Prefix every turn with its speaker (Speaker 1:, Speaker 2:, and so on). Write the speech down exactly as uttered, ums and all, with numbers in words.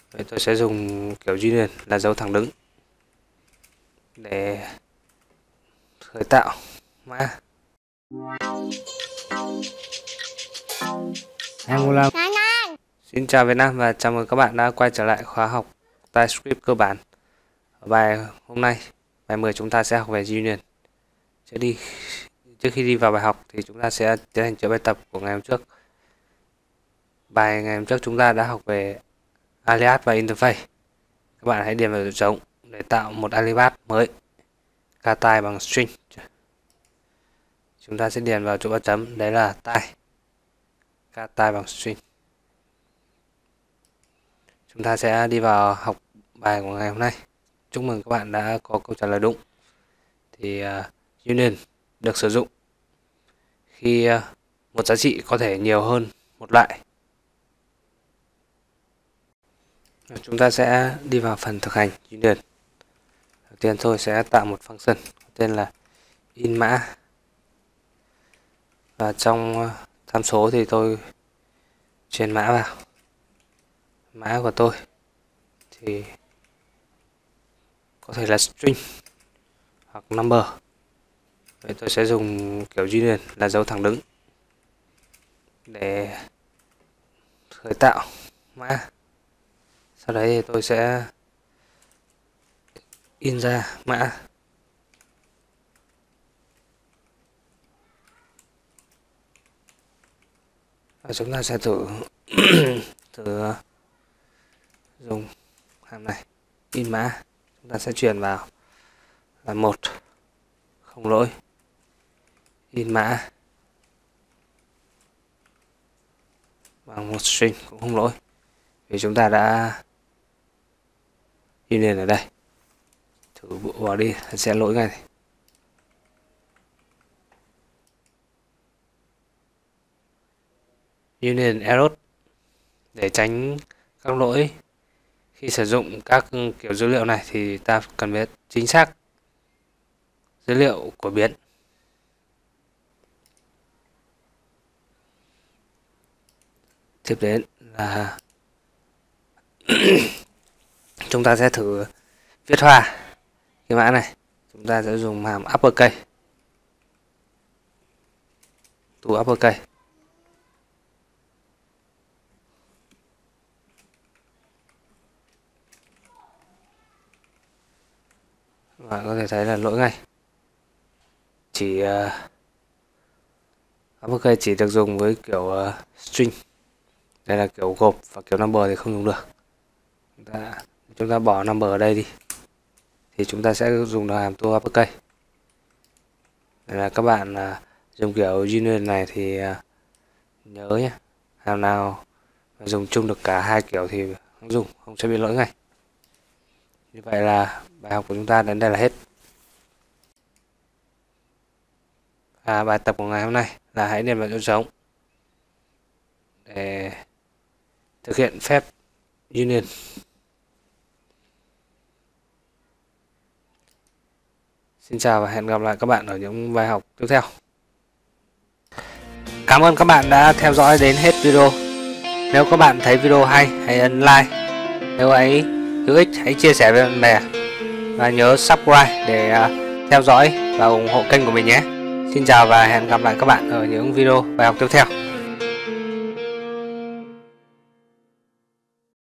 Speaker 1: Vậy tôi sẽ dùng kiểu union là dấu thẳng đứng để khởi tạo mã.
Speaker 2: Angular.
Speaker 1: Xin chào Việt Nam và chào mừng các bạn đã quay trở lại khóa học TypeScript cơ bản. Ở bài hôm nay, bài mười, chúng ta sẽ học về union. Trước đi trước khi đi vào bài học thì chúng ta sẽ tiến hành chữa bài tập của ngày hôm trước. Bài ngày hôm trước chúng ta đã học về alias và interface. Các bạn hãy điền vào chỗ trống để tạo một alias mới, ca type bằng string. Chúng ta sẽ điền vào chỗ ba chấm, đấy là type, ca type bằng string. Chúng ta sẽ đi vào học bài của ngày hôm nay. Chúc mừng các bạn đã có câu trả lời đúng. Thì uh, union được sử dụng khi uh, một giá trị có thể nhiều hơn một loại. Chúng ta sẽ đi vào phần thực hành union. Đầu tiên tôi sẽ tạo một function tên là in mã. Và trong uh, tham số thì tôi truyền mã vào. Mã của tôi thì có thể là string hoặc number. Vậy tôi sẽ dùng kiểu union là dấu thẳng đứng để khởi tạo mã. Sau đấy thì tôi sẽ in ra mã. Và chúng ta sẽ thử thử dùng hàm này, in mã. Chúng ta sẽ truyền vào là một, không lỗi, in mã bằng một string cũng không lỗi, vì chúng ta đã union ở đây. Thử bỏ đi sẽ lỗi ngay này. Union error để tránh các lỗi khi sử dụng các kiểu dữ liệu này thì ta cần biết chính xác dữ liệu của biến. Tiếp đến là chúng ta sẽ thử viết hoa cái mã này. Chúng ta sẽ dùng hàm uppercase, to uppercase. Và có thể thấy là lỗi ngay. Chỉ uh, uppercase chỉ được dùng với kiểu uh, string. Đây là kiểu gộp, và kiểu number thì không dùng được. Chúng ta, chúng ta bỏ number ở đây đi thì chúng ta sẽ dùng được hàm to uppercase. Đây là các bạn uh, dùng kiểu union này thì uh, nhớ nhé, hàm nào dùng chung được cả hai kiểu thì không dùng, không sẽ bị lỗi ngay. Như vậy là bài học của chúng ta đến đây là hết. À, bài tập của ngày hôm nay là hãy điền vào chỗ trống để thực hiện phép union. Xin chào và hẹn gặp lại các bạn ở những bài học tiếp theo. Cảm ơn các bạn đã theo dõi đến hết video. Nếu các bạn thấy video hay, hãy ấn like. Nếu ấy hữu ích, hãy chia sẻ với bạn bè. Và nhớ subscribe để theo dõi và ủng hộ kênh của mình nhé. Xin chào và hẹn gặp lại các bạn ở những video bài học tiếp theo.